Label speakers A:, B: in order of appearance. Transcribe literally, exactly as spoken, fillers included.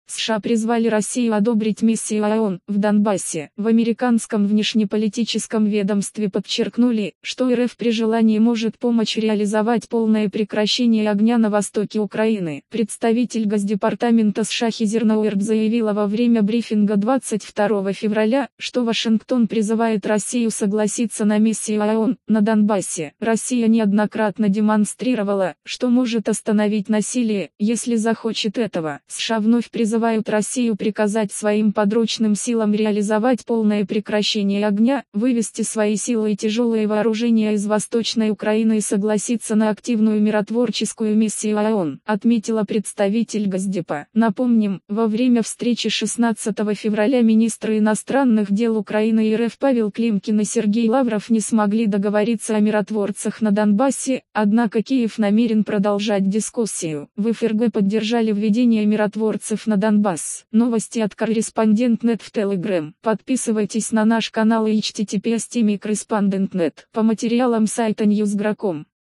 A: США призвали Россию одобрить миссию ООН в Донбассе. В американском внешнеполитическом ведомстве подчеркнули, что РФ при желании может помочь реализовать полное прекращение огня на востоке Украины. Представитель Госдепартамента США Хизер Науэрт заявила во время брифинга двадцать второго февраля, что Вашингтон призывает Россию согласиться на миссию ООН на Донбассе. Россия неоднократно демонстрировала, что может остановить насилие, если захочет этого. США вновь призывают Россию приказать своим подручным силам реализовать полное прекращение огня, вывести свои силы и тяжелые вооружения из Восточной Украины и согласиться на активную миротворческую миссию ООН, отметила представитель Госдепа. Напомним, во время встречи шестнадцатого февраля министры иностранных дел Украины и РФ Павел Климкин и Сергей Лавров не смогли договориться о миротворцах на Донбассе, однако Киев намерен продолжать дискуссию. В ФРГ поддержали введение миротворцев на Донбасс. Донбасс. Новости от Корреспондент точка нет в Telegram. Подписывайтесь на наш канал и эйч ти ти пи эс точка корреспондент точка нет по материалам сайта ньюс точка гром.